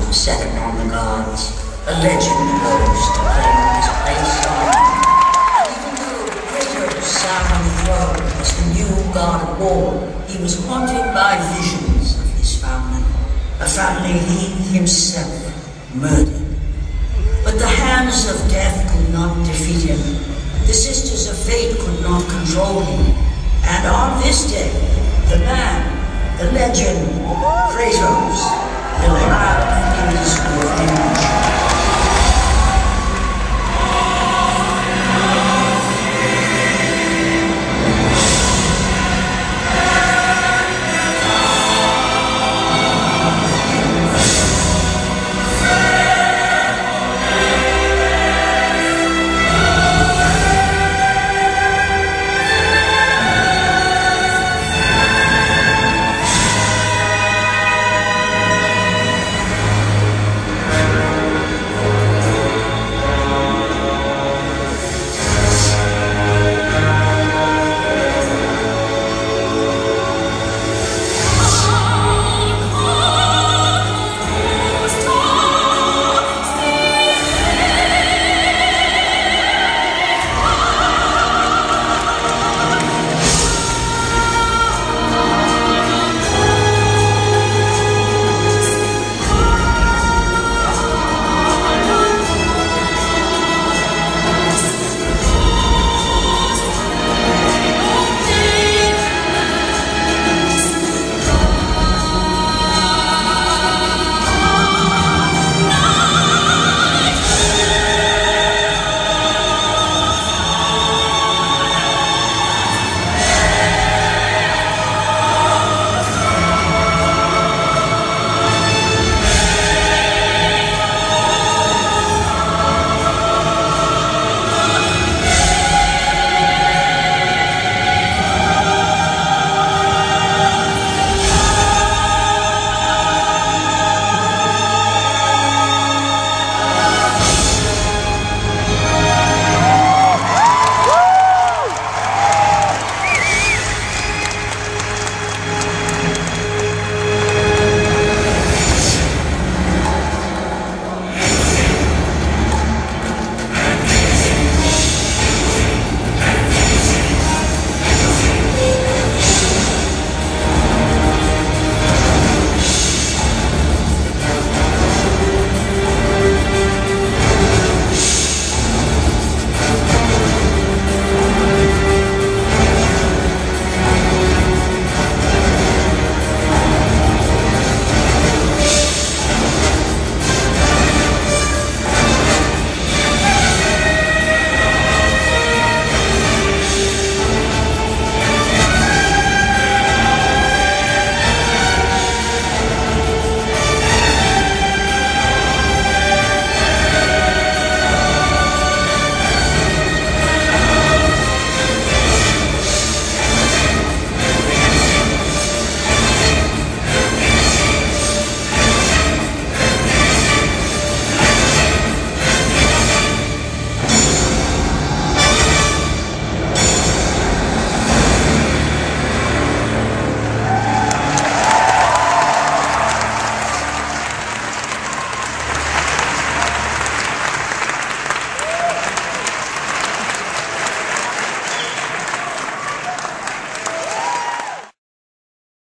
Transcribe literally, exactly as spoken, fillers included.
second on the gods, a legend rose to claim his place. Even though Kratos sat on the throne as the new god of war, he was haunted by visions of his family, a family he himself murdered. But the hands of death could not defeat him. The sisters of fate could not control him. And on this day, the man, the legend, Kratos, will have his revenge.